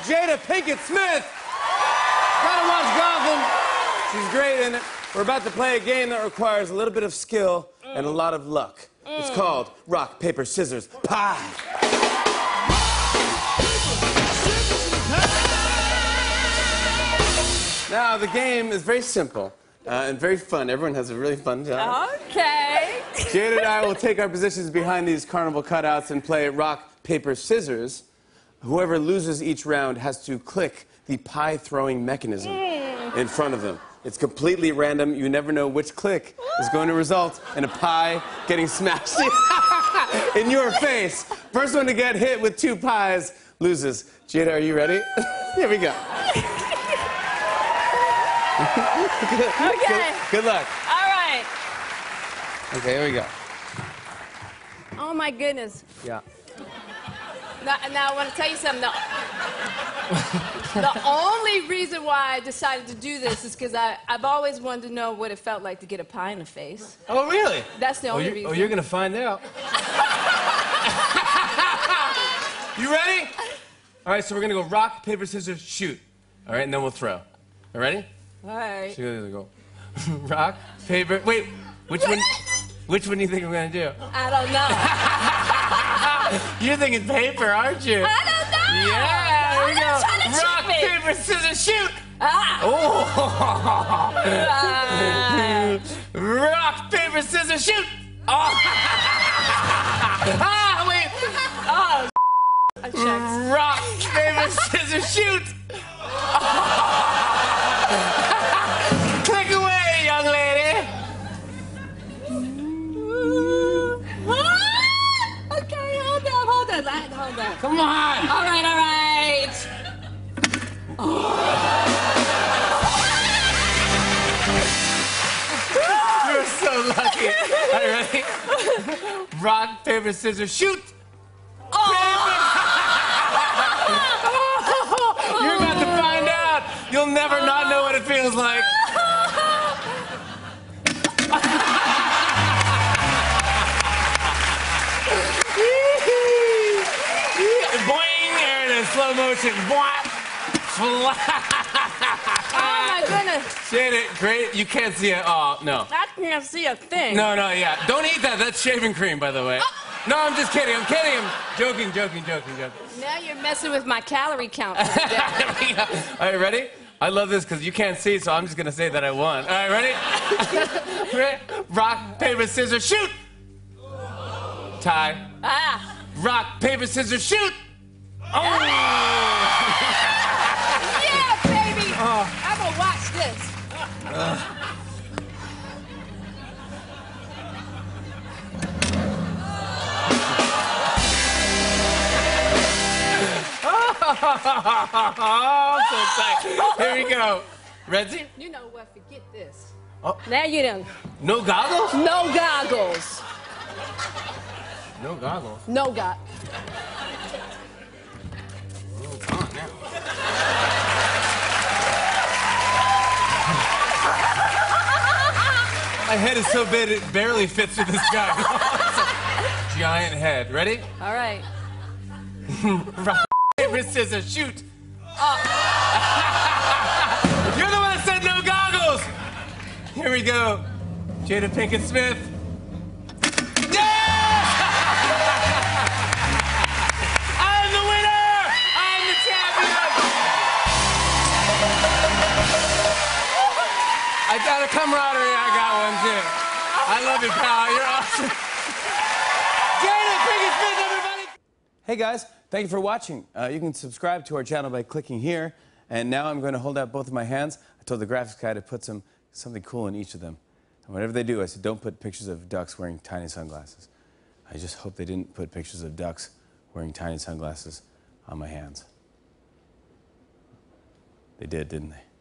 Jada Pinkett Smith. Gotta watch Gotham. She's great in it. We're about to play a game that requires a little bit of skill and a lot of luck. It's called Rock, Paper, Scissors, Pie. Now, the game is very simple and very fun. Everyone has a really fun time. Okay. Jada and I will take our positions behind these carnival cutouts and play rock, paper, scissors. Whoever loses each round has to click the pie-throwing mechanism in front of them. It's completely random. You never know which click is going to result in a pie getting smashed in your face. First one to get hit with 2 pies loses. Jada, are you ready? Here we go. Okay. Good luck. All right. Okay, here we go. Oh, my goodness. Yeah. Now I want to tell you something. The only reason why I decided to do this is because I've always wanted to know what it felt like to get a pie in the face. Oh, really? That's the only reason. Oh, you're going to find out. You ready? All right, so we're going to go rock, paper, scissors, shoot. All right, and then we'll throw. All right? All right. So you're going to go rock, paper. Wait, which one do you think we're going to do? I don't know. You're thinking paper, aren't you? I don't know. Yeah, here we go. Trying to Rock, trick me. paper, scissors, shoot. Ah. Oh. Rock, paper, scissors, shoot. Oh. Ah, wait. Oh, I checked. Rock, paper, scissors, shoot. Click away, young lady. Okay, hold on. Come on. All right. You're so lucky. All right, ready? Rock, paper, scissors, shoot. You're about to find out. You'll never not know what it feels like. Boing, there it is, slow motion. Boing. Oh, my goodness. Jada, great. You can't see it. Oh, no. I can't see a thing. No, yeah. Don't eat that. That's shaving cream, by the way. No, I'm just kidding. I'm kidding. I'm joking. Now you're messing with my calorie count for the day. All right, ready? I love this because you can't see, so I'm just going to say that I won. All right, ready? Ready? Rock, paper, scissors, shoot! Tie. Ah. Rock, paper, scissors, shoot! Oh! Yeah, baby! I'm gonna watch this. Oh, so excited. Here we go. Ready? You know what? Forget this. Oh. Now you done. No goggles? No goggles. No goggles. No God. Oh, come on now. My head is so big it barely fits through this guy. Giant head. Ready? All right. Rock, paper, scissors, shoot. You're the one that said no goggles. Here we go. Jada Pinkett Smith. Yeah! I'm the winner. I'm the champion. I got a camaraderie. I got one too. I love you, pal. You're awesome. Jada Pinkett Smith, everybody. Hey guys, thank you for watching. You can subscribe to our channel by clicking here. And now I'm going to hold out both of my hands. I told the graphics guy to put something cool in each of them. And whatever they do, I said, don't put pictures of ducks wearing tiny sunglasses. I just hope they didn't put pictures of ducks wearing tiny sunglasses on my hands. They did, didn't they?